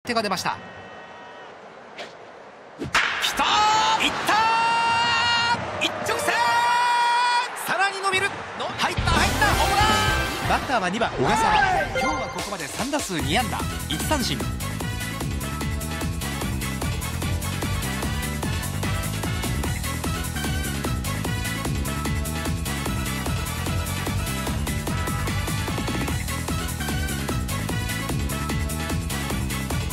手が出ました。きたー、いったー、一直線、さらに伸びる、入ったホームラン。バッターは2番小笠原。今日はここまで3打数2安打1三振。